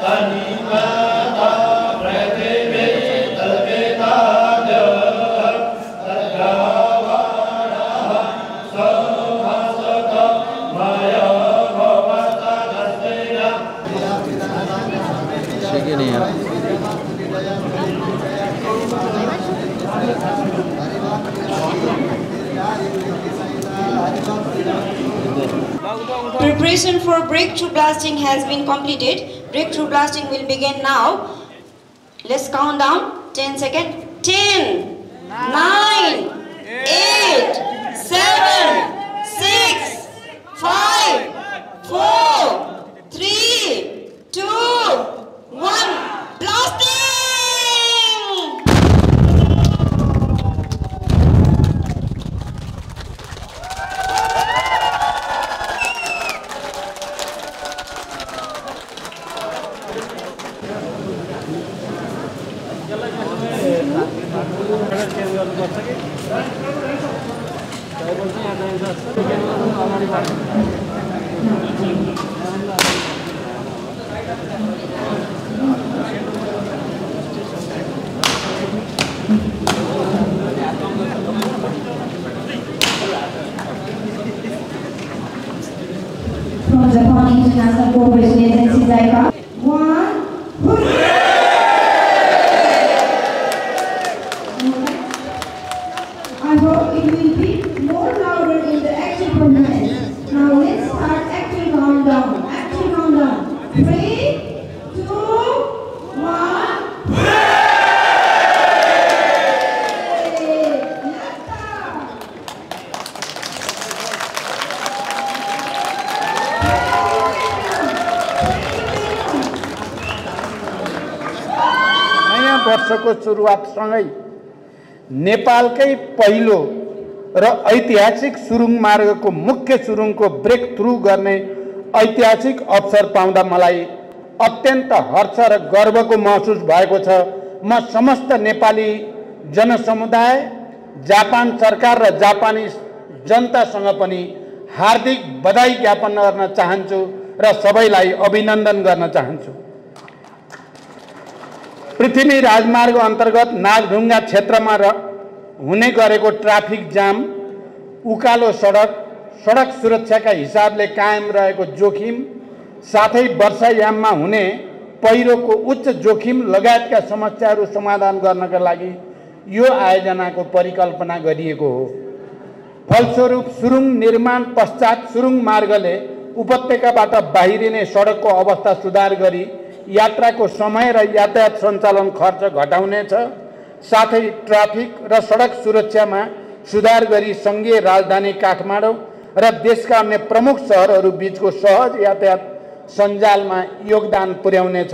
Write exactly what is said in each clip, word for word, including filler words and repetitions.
Preparation for breakthrough blasting has been completed. Breakthrough blasting will begin now. Let's count down. ten seconds. ten, nine, eight, seven, six, five, four, three, two, one. Blasting! From Japan International Cooperation Agency, JICA. One, hooray! I hope it will be more louder in the action performance. Now let's start action countdown. Action countdown. Three, two, one, hooray! वर्षको सुरुवातसँगै नेपालकै पहिलो र ऐतिहासिक सुरुङ मार्गको मुख्य सुरुङको brake through गर्ने ऐतिहासिक अवसर पाउँदा मलाई अत्यन्त हर्ष र गर्वको महसुस भएको छ। म समस्त नेपाली जनसमुदाय, जापान सरकार र जापानी जनतासँग पनि हार्दिक बधाई ज्ञापन गर्न चाहन्छु र सबैलाई अभिनन्दन गर्न चाहन्छु। पृथ्वी राजमार्ग अन्तर्गत नागढुङ्गा क्षेत्रमा हुने गरेको ट्राफिक जाम, उकालो सडक, सडक सुरक्षाका हिसाबले कायम रहेको जोखिम, साथै वर्षायाममा हुने पहिरोको उच्च जोखिम लगायतका समस्याहरू समाधान गर्नका लागि यो आयोजनाको परिकल्पना गरिएको हो। फलस्वरूप सुरुङ निर्माण पश्चात सुरुङ मार्गले उपत्यकाबाट बाहिरिने सडकको अवस्था सुधार गरी यात्राको समय र यातायात सञ्चालन खर्च घटाउनेछ। साथै ट्राफिक र सडक सुरक्षामा सुधार गरी संघीय राजधानी काठमाडौँ र देशका अन्य प्रमुख शहरहरू बीचको सहज यातायात सञ्जालमा योगदान पुर्याउनेछ।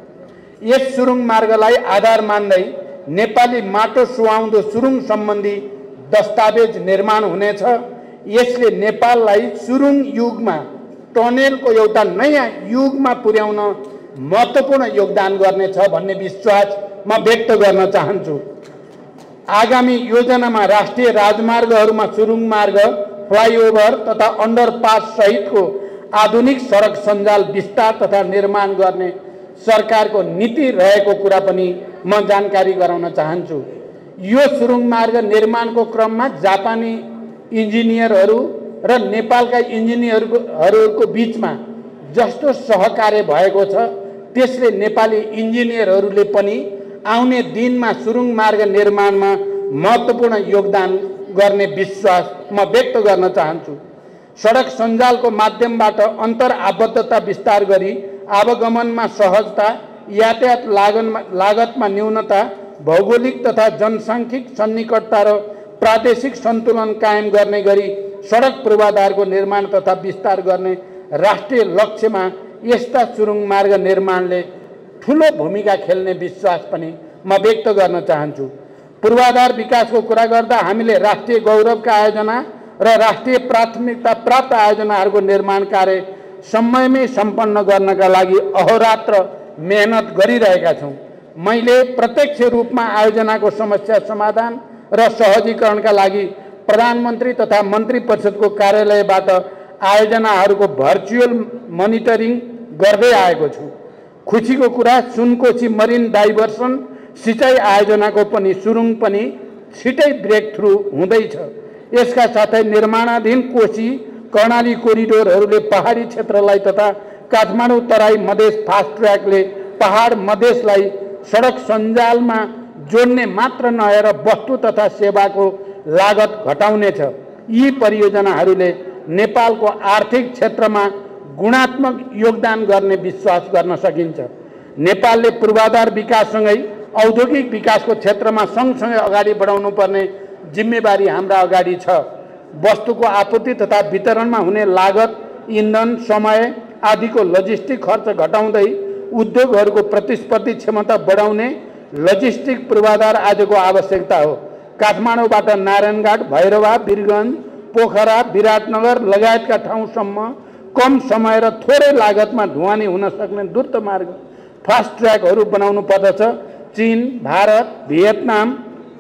यस सुरुङ मार्गलाई आधार मान्दै नेपाली माटो सुहाउँदो सुरुङ सम्बन्धी दस्तावेज निर्माण हुनेछ। यसले नेपाललाई सुरुङ युगमा टनेलको एउटा नयाँ युगमा पुर्याउन महत्त्वपूर्ण योगदान गर्नेछ भन्ने विश्वास म व्यक्त गर्न चाहन्छु। आगामी योजनामा राष्ट्रिय राजमार्गहरूमा सुरुङ मार्ग, फ्लाइओभर तथा अन्डरपास सहितको आधुनिक सडक सञ्जाल विस्तार तथा निर्माण गर्ने सरकारको नीति रहेको कुरा पनि म जानकारी गराउन चाहन्छु। यो सुरुङ मार्ग निर्माणको क्रममा जापानी इन्जिनियरहरू र नेपालका इन्जिनियरहरूको बीचमा जस्तो सहकार्य भएको छ, त्यसले नेपाली इन्जिनियरहरूले पनि आउने दिनमा सुरुङ मार्ग निर्माणमा महत्त्वपूर्ण योगदान गर्ने विश्वास म व्यक्त गर्न चाहन्छु। सडक सञ्जालको माध्यमबाट अन्तर आबद्धता विस्तार गरी आवागमनमा सहजता, यातायात लागनमा लागतमा न्यूनता, भौगोलिक तथा जनसाङ्ख्यिक सन्निकटता र प्रादेशिक सन्तुलन कायम गर्ने गरी सडक पूर्वाधारको निर्माण तथा विस्तार गर्ने राष्ट्रिय लक्ष्यमा यस्ता सुरुङ मार्ग निर्माणले ठूलो भूमिका खेल्ने विश्वास पनि म व्यक्त गर्न चाहन्छु। पूर्वाधार विकासको कुरा गर्दा हामीले राष्ट्रिय गौरवका आयोजना र राष्ट्रिय प्राथमिकता प्राप्त आयोजनाहरूको निर्माण कार्य समयमै सम्पन्न गर्नका लागि अहोरात्र मेहनत गरिरहेका छौँ। मैले प्रत्यक्ष रूपमा आयोजनाको समस्या समाधान र सहजीकरणका लागि प्रधानमन्त्री तथा मन्त्री परिषदको कार्यालयबाट आयोजनाहरूको भर्चुअल मोनिटरिङ गर्दै आएको छु। खुसीको कुरा सुनकोशी मरिन डाइभर्सन सिँचाइ आयोजनाको पनि सुरुङ पनि छिटै ब्रेक थ्रु हुँदैछ। यसका साथै निर्माणाधीन कोशी कर्णाली कोरिडोरहरूले पहाडी क्षेत्रलाई तथा काठमाडौँ तराई मधेस फास्ट ट्र्याकले पहाड मधेसलाई सडक सञ्जालमा जोड्ने मात्र नभएर वस्तु तथा सेवाको लागत घटाउनेछ। यी परियोजनाहरूले नेपालको आर्थिक क्षेत्रमा गुणात्मक योगदान गर्ने विश्वास गर्न सकिन्छ। नेपालले पूर्वाधार विकाससँगै औद्योगिक विकासको क्षेत्रमा सँगसँगै अगाडि बढाउनु पर्ने जिम्मेवारी हाम्रा अगाडि छ। वस्तुको आपूर्ति तथा वितरणमा हुने लागत, इन्धन, समय आदिको लजिस्टिक खर्च घटाउँदै उद्योगहरूको प्रतिस्पर्धी क्षमता बढाउने लजिस्टिक पूर्वाधार आजको आवश्यकता हो। काठमाडौँबाट नारायणघाट, भैरवा, वीरगञ्ज, पोखरा, विराटनगर लगायतका ठाउँसम्म कम समय र थोरै लागतमा ढुवानी हुन सक्ने द्रुत मार्ग फास्ट ट्र्याकहरू बनाउनु पर्दछ। चीन, भारत, भियतनाम,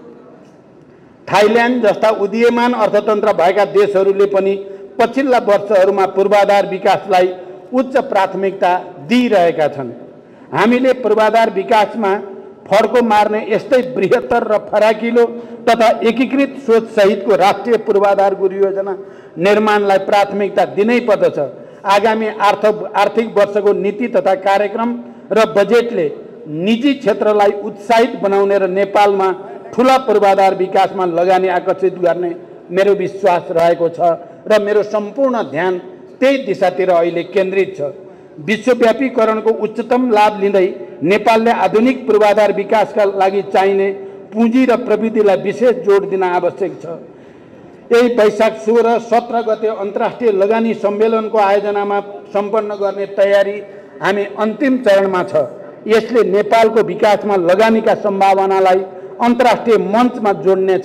थाइल्यान्ड जस्ता उदीयमान अर्थतन्त्र भएका देशहरूले पनि पछिल्ला वर्षहरूमा पूर्वाधार विकासलाई उच्च प्राथमिकता दिइरहेका छन्। हामीले पूर्वाधार विकासमा फड्को मार्ने यस्तै बृहत्तर र फराकिलो तथा एकीकृत सोच सहितको राष्ट्रिय पूर्वाधार योजना निर्माणलाई प्राथमिकता दिनै पर्दछ। आगामी आर्थ आर्थिक वर्षको नीति तथा कार्यक्रम र बजेटले निजी क्षेत्रलाई उत्साहित बनाउने र नेपालमा ठुला पूर्वाधार विकासमा लगानी आकर्षित गर्ने मेरो विश्वास रहेको छ र मेरो सम्पूर्ण ध्यान त्यही दिशातिर अहिले केन्द्रित छ। विश्वव्यापीकरणको उच्चतम लाभ लिँदै नेपालले आधुनिक पूर्वाधार विकासका लागि चाहिने पुँजी र प्रविधिलाई विशेष जोड दिन आवश्यक छ। यही वैशाख सोह्र सत्र गते अन्तर्राष्ट्रिय लगानी सम्मेलनको आयोजनामा सम्पन्न गर्ने तयारी हामी अन्तिम चरणमा छ। यसले नेपालको विकासमा लगानीका सम्भावनालाई अन्तर्राष्ट्रिय मञ्चमा जोड्नेछ।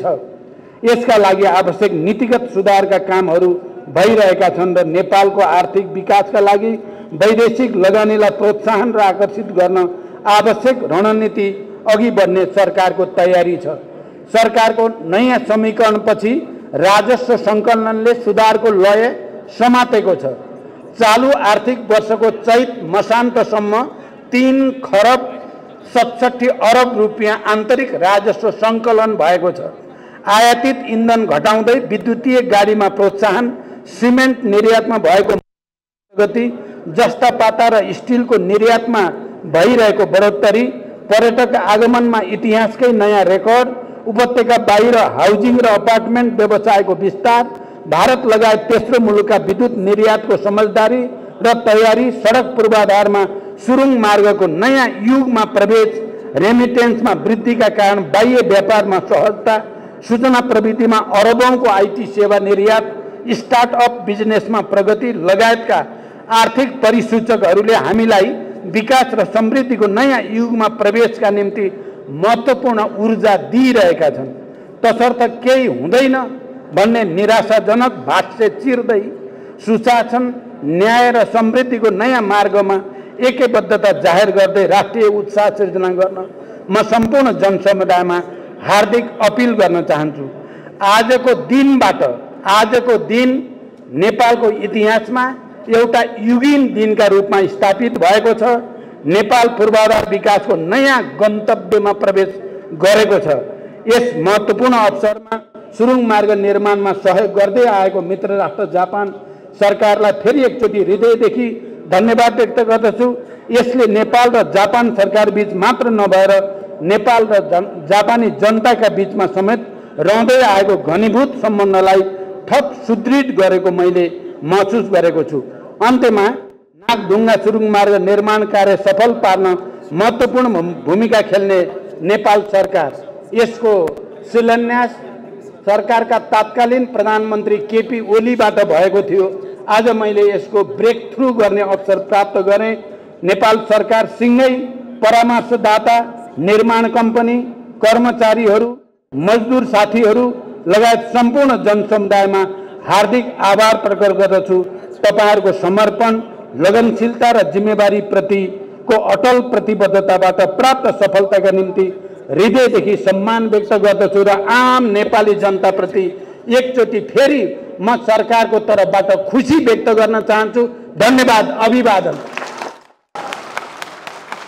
यसका लागि आवश्यक नीतिगत सुधारका कामहरू भइरहेका छन् र नेपालको आर्थिक विकासका लागि वैदेशिक लगानीलाई प्रोत्साहन र आकर्षित गर्न आवश्यक रणनीति अघि बढ्ने सरकारको तयारी छ। सरकारको नयाँ समीकरणपछि राजस्व सङ्कलनले सुधारको लय समातेको छ। चालु आर्थिक वर्षको चैत मसान्तसम्म तीन खरब सतसट्ठी अरब रुपियाँ आन्तरिक राजस्व सङ्कलन भएको छ। आयातित इन्धन घटाउँदै विद्युतीय गाडीमा प्रोत्साहन, सिमेन्ट निर्यातमा भएको प्रगति, जस्तापाता र स्टिलको निर्यातमा भइरहेको बढोत्तरी, पर्यटक आगमनमा इतिहासकै नयाँ रेकर्ड, उपत्यका बाहिर हाउजिङ र अपार्टमेन्ट व्यवसायको विस्तार, भारत लगायत तेस्रो मुलुकका विद्युत निर्यातको समझदारी र तयारी, सडक पूर्वाधारमा सुरुङ मार्गको नयाँ युगमा प्रवेश, रेमिटेन्समा वृद्धिका कारण बाह्य व्यापारमा सहजता, सूचना प्रविधिमा अरबौंको आइटी सेवा निर्यात, स्टार्टअप बिजनेसमा प्रगति लगायतका आर्थिक परिसूचकहरूले हामीलाई विकास र समृद्धिको नयाँ युगमा प्रवेशका निम्ति महत्त्वपूर्ण ऊर्जा दिइरहेका छन्। तसर्थ केही हुँदैन भन्ने निराशाजनक भाष्य चिर्दै सुशासन, न्याय र समृद्धिको नयाँ मार्गमा एकबद्धता जाहेर गर्दै राष्ट्रिय उत्साह सिर्जना गर्न म सम्पूर्ण जनसमुदायमा हार्दिक अपिल गर्न चाहन्छु। आजको दिनबाट आजको दिन नेपालको इतिहासमा एउटा युगीन दिनका रूपमा स्थापित भएको छ। नेपाल पूर्वाधार विकासको नयाँ गन्तव्यमा प्रवेश गरेको छ। यस महत्त्वपूर्ण अवसरमा सुरुङ मार्ग निर्माणमा सहयोग गर्दै आएको मित्र राष्ट्र जापान सरकारलाई फेरि एकचोटि हृदयदेखि धन्यवाद व्यक्त गर्दछु। यसले नेपाल र जापान सरकार बीच मात्र नभएर नेपाल र जापानी जनताका बीचमा समेत रहँदै आएको घनीभूत सम्बन्धलाई थप सुदृढ गरेको मैले महसुस गरेको छु। अन्त्यमा नागढुङ्गा सुरुङ मार्ग निर्माण कार्य सफल पार्न महत्त्वपूर्ण भूमिका खेल्ने नेपाल सरकार, यसको शिलान्यास सरकारका तत्कालीन प्रधानमन्त्री केपी ओलीबाट भएको थियो। आज मैले यसको ब्रेक थ्रु गर्ने अवसर प्राप्त गरेँ। नेपाल सरकार सँगै परामर्शदाता, निर्माण कम्पनी, कर्मचारीहरू, मजदुर साथीहरू लगायत सम्पूर्ण जनसमुदायमा हार्दिक आभार प्रकट गर्दछु। तपाईहरुको समर्पण, लगनशीलता र जिम्मेवारी प्रतिको अटल प्रतिबद्धताबाट प्राप्त सफलताका निम्ति हृदयदेखि सम्मान व्यक्त गर्दछु र आम नेपाली जनताप्रति एकचोटि फेरि म सरकारको तर्फबाट खुसी व्यक्त गर्न चाहन्छु। धन्यवाद, अभिवादन।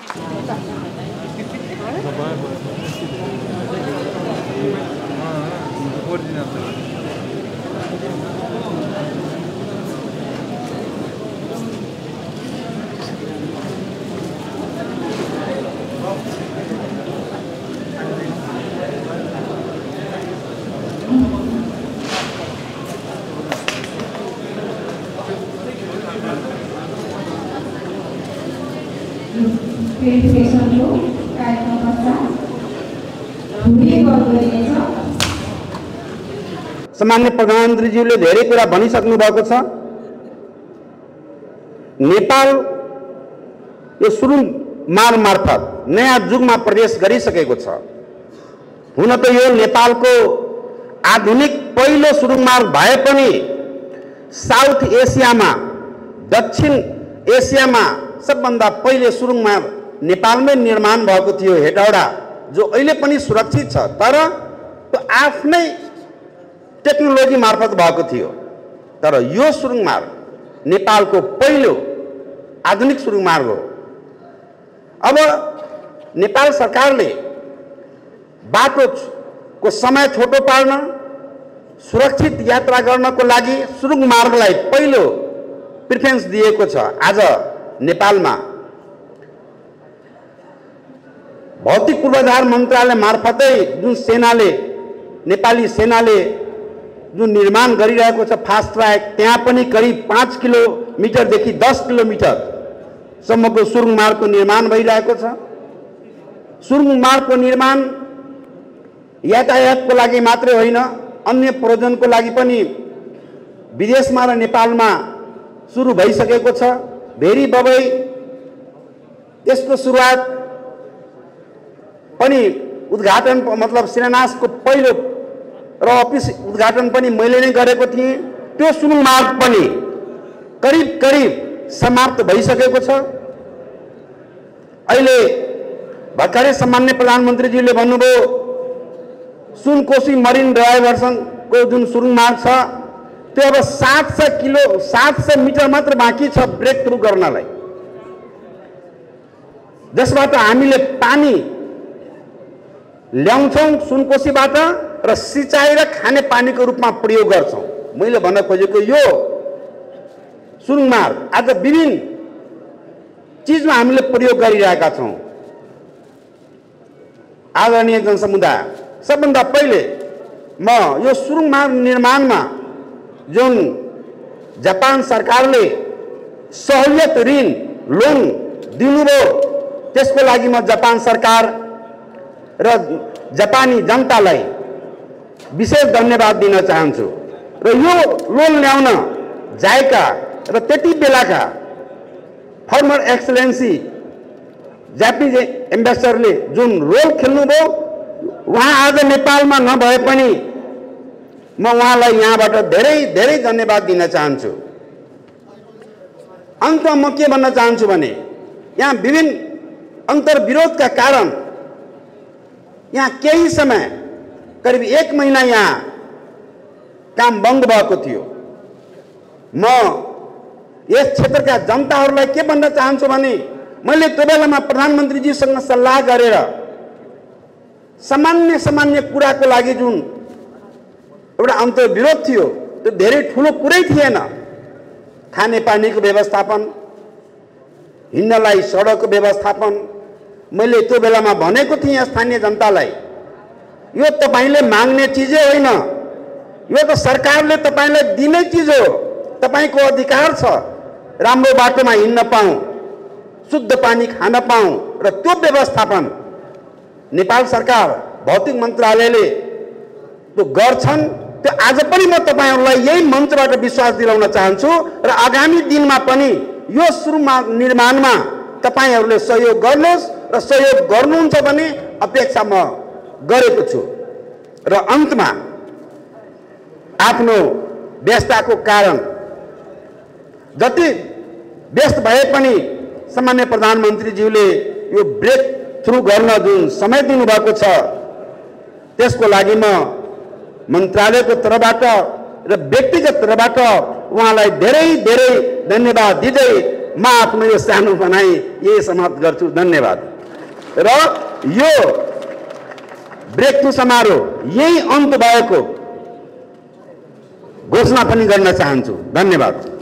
भेरिफिकेसनको कार्यक्रम पश्चात भूमि कर गरिनेछ। सामान्य प्रधानमन्त्रीज्यूले धेरै कुरा भनिसक्नु भएको छ। नेपाल यो सुरुङ मार्ग मार्फत नयाँ जुगमा प्रवेश गरिसकेको छ। हुन त यो नेपालको आधुनिक पहिलो सुरुङ मार्ग भए पनि साउथ एसियामा दक्षिण एसियामा सबभन्दा पहिले सुरुङ मार्ग नेपालमै निर्माण भएको थियो हेटौडा, जो अहिले पनि सुरक्षित छ, तर त्यो आफ्नै टेक्नोलोजी मार्फत भएको थियो। तर यो सुरुङ मार्ग नेपालको पहिलो आधुनिक सुरुङ मार्ग हो। अब नेपाल सरकारले बाटोको समय छोटो पार्न, सुरक्षित यात्रा गर्नको लागि सुरुङ मार्गलाई पहिलो प्रिफरेन्स दिएको छ। आज नेपालमा भौतिक पूर्वाधार मन्त्रालय मार्फतै जुन सेनाले नेपाली सेनाले जुन निर्माण गरिरहेको छ फास्ट ट्र्याक, त्यहाँ पनि करिब पाँच किलोमिटरदेखि दस किलोमिटरसम्मको सुरुङ मार्गको निर्माण भइरहेको छ। सुरुङ मार्गको निर्माण यातायातको लागि मात्रै होइन, अन्य प्रयोजनको लागि पनि विदेशमा र नेपालमा सुरु भइसकेको छ। भेरी बबई यसको सुरुवात पनि उद्घाटन मतलब शिलान्यासको पहिलो र अफिस उद्घाटन पनि मैले नै गरेको थिएँ। त्यो सुरुङ मार्ग पनि करिब करिब समाप्त भइसकेको छ। अहिले भर्खरै सामान्य प्रधानमन्त्रीज्यूले भन्नुभयो सुनकोशी मरिन डाइभर्सनको जुन सुरुङ मार्ग छ त्यो अब सात सय किलो सात सय मिटर मात्र बाँकी छ ब्रेक थ्रु गर्नलाई, जसबाट हामीले पानी ल्याउँछौँ सुनकोशीबाट र सिँचाइ र खाने पानीको रूपमा प्रयोग गर्छौँ। मैले भन्न खोजेको यो सुरुङ मार्ग आज विभिन्न चिजमा हामीले प्रयोग गरिरहेका छौँ। आदरणीय जनसमुदाय, सबभन्दा पहिले म यो सुरुङ मार्ग निर्माणमा जुन जापान सरकारले सहुलियत ऋण लोन दिनुभयो त्यसको लागि म जापान सरकार र जापानी जनतालाई विशेष धन्यवाद दिन चाहन्छु। र यो लोन ल्याउन जाएका र त्यति बेलाका फर्मर एक्सलेन्सी जापानिज एम्बेसडरले जुन रोल खेल्नुभयो, उहाँ आज नेपालमा नभए पनि म उहाँलाई यहाँबाट धेरै धेरै धन्यवाद दिन चाहन्छु। अन्तमा म के भन्न चाहन्छु भने यहाँ विभिन्न अन्तर्विरोधका कारण यहाँ केही समय करिब एक महीना यहाँ काम बन्द भएको थियो। म यस क्षेत्रका जनताहरूलाई के भन्न चाहन्छु भने मैले त्यो बेलामा प्रधानमन्त्रीजीसँग सल्लाह गरेर सामान्य सामान्य कुराको लागि जुन एउटा अन्तर्विरोध थियो त्यो धेरै ठुलो कुरै थिएन। खाने पानीको व्यवस्थापन, हिँड्नलाई सडकको व्यवस्थापन, मैले त्यो बेलामा भनेको थिएँ स्थानीय जनतालाई यो तपाईले माग्ने चिजै होइन, यो त सरकारले तपाईलाई दिने चिज हो। तपाईको अधिकार छ राम्रो बाटोमा हिँड्न पाऊँ, शुद्ध पानी खान पाऊँ र त्यो व्यवस्थापन नेपाल सरकार भौतिक मन्त्रालयले त्यो गर्छन्। त्यो आज पनि म तपाईहरुलाई यही मञ्चबाट विश्वास दिलाउन चाहन्छु र आगामी दिनमा पनि यो सुरुङ मार्ग निर्माणमा तपाईहरुले सहयोग गर्नुहोस् र सहयोग गर्नुहुन्छ भने अपेक्षा म गरेको छु। र अन्तमा आफ्नो व्यस्तताको कारण जति व्यस्त भए पनि सामान्य प्रधानमन्त्रीज्यूले यो ब्रेक थ्रु गर्न जुन समय दिनुभएको छ त्यसको लागि म मन्त्रालयको तर्फबाट र व्यक्तिगत तर्फबाट उहाँलाई धेरै धेरै धन्यवाद दिँदै म आफ्नो यो सानो भनाइ यही समाप्त गर्छु। धन्यवाद। र यो ब्रेक थ्रु समारोह यही अन्त भएको घोषणा पनि गर्न चाहन्छु। धन्यवाद।